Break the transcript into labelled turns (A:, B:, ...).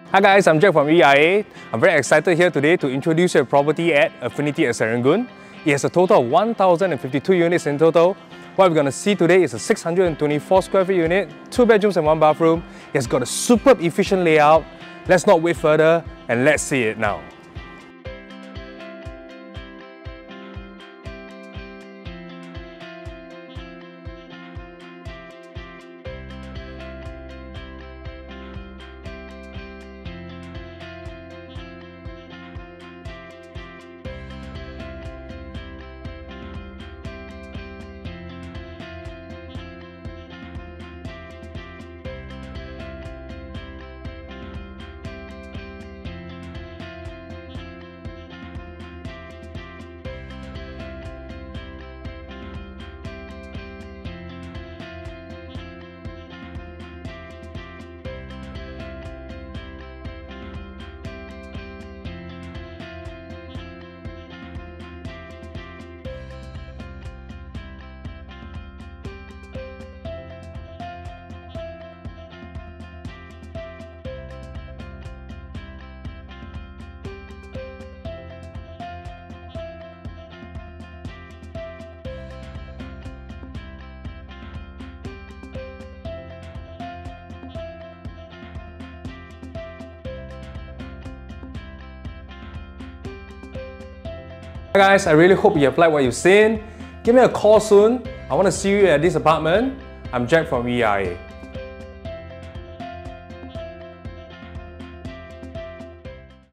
A: Hi guys, I'm Jack from EIA. I'm very excited here today to introduce you a property at Affinity at Serangoon. It has a total of 1,052 units in total. What we're going to see today is a 624 square feet unit, 2 bedrooms and 1 bathroom. It has got a superb efficient layout. Let's not wait further and let's see it now. Hi guys, I really hope you have liked what you've seen. Give me a call soon. I want to see you at this apartment. I'm Jack from EIA.